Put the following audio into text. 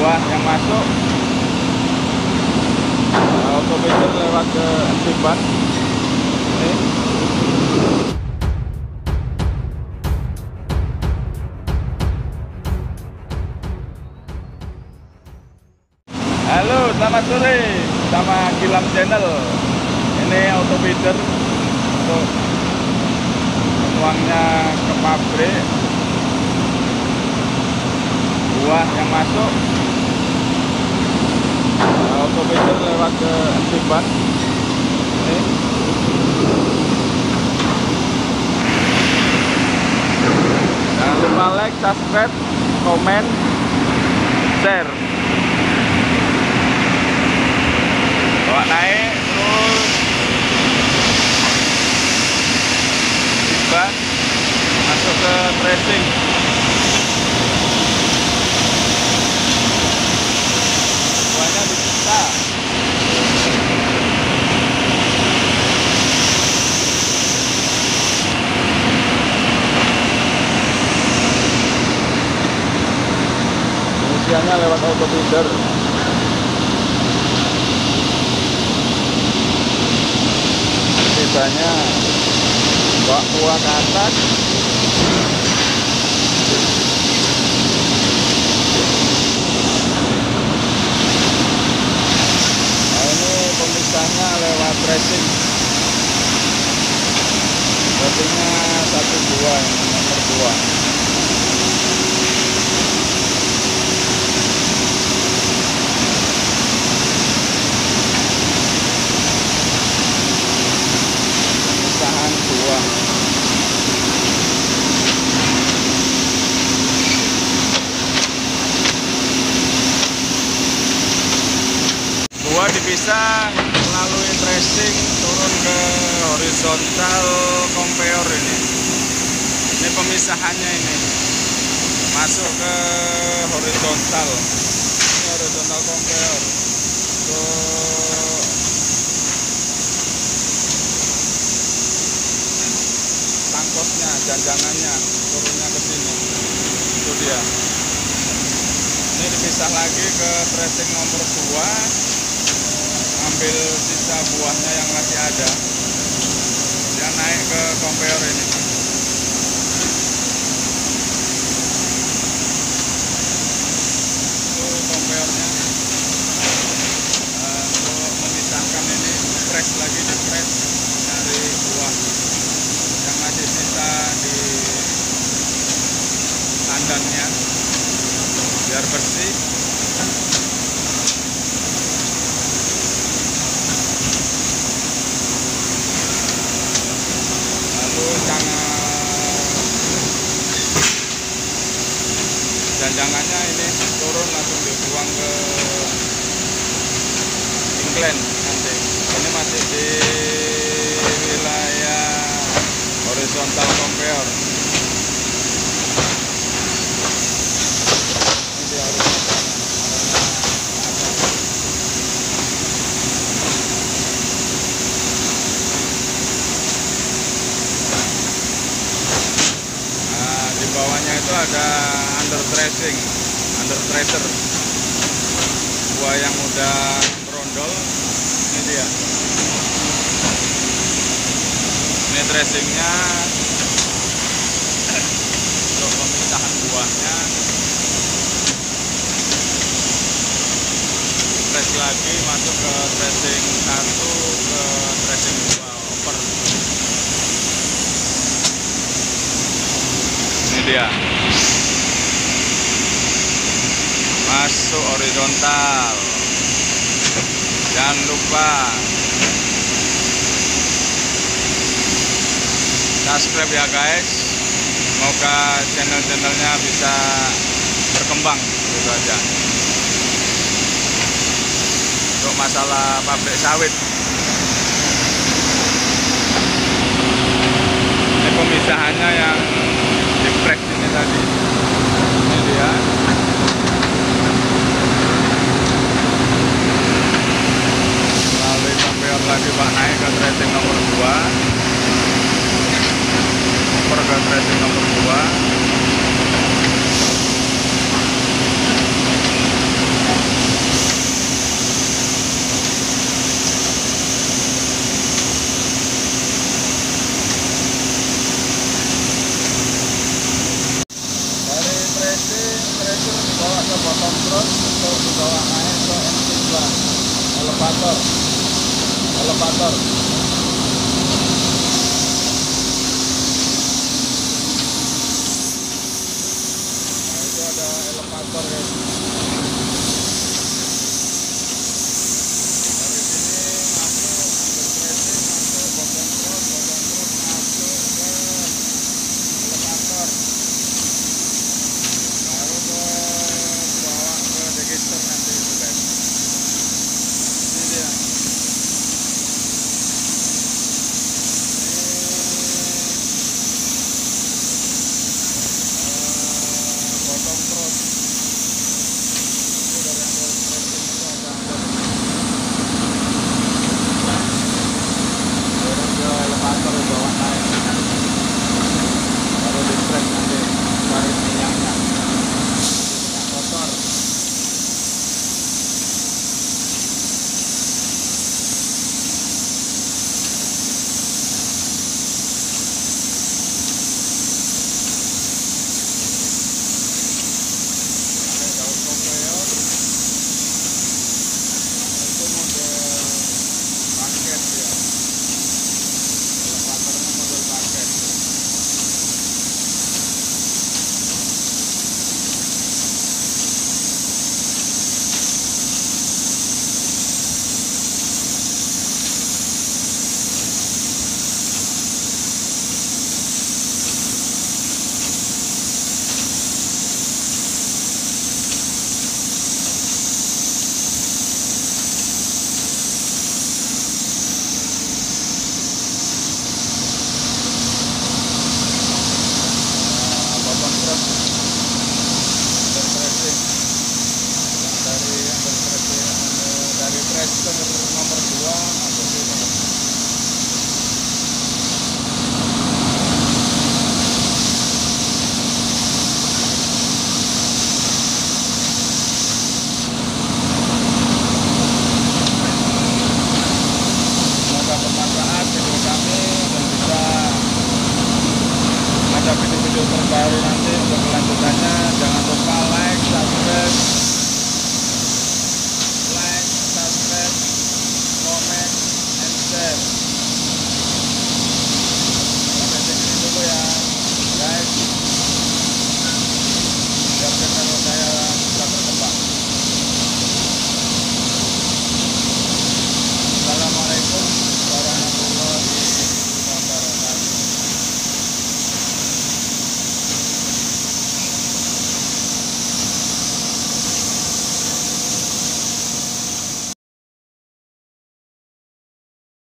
buah yang masuk. Autometer lewat ke Antiban. Ini. Halo, selamat sore sama Gilam Channel. Ini autometer untuk uangnya ke pabrik. Buah yang masuk. Autometer lewat ke Antiban. Ini. Jangan lupa like, subscribe, komen, share. Bawa naik terus ban masuk ke tracing. Buahnya dipisah. Pengisiannya lewat autometer. Sisanya bawa buah ke atas. Nah, ini pemisahnya lewat tracing. Tracingnya 1-2, nomor 2. Buah dipisah melalui tracing turun ke horizontal conveyor ini. Ini pemisahannya ini. Masuk ke horizontal. Ini horizontal conveyor. Untuk tangkosnya, janjangannya turunnya ke sini. Itu dia. Ini dipisah lagi ke tracing nomor 2. Ambil sisa buahnya yang masih ada, dia naik ke conveyor ini. Itu conveyornya. Untuk memisahkan ini press lagi, di press dari buah yang masih sisa di tandannya biar bersih. Janjangannya ini turun langsung dibuang ke England nanti. Ini masih di wilayah horizontal conveyor. Ini di horizontal. Nah, di bawahnya itu ada under tracing, under tracer. Buah yang udah berondol, ini dia. Ini tracingnya untuk pemisahan buahnya. Press lagi masuk ke tracing 1 ke tracing 2 over. Ini dia. Masuk horizontal. Jangan lupa subscribe ya guys. Semoga channel-channelnya bisa berkembang gitu aja. Untuk masalah pabrik sawit, ini pemisahannya yang di press ini tadi. Ini dia. Lagi Pak naik ke tracing nomor 2, over ke tracing nomor 2. stop terus untuk dibawa naik ke MC2 elevator.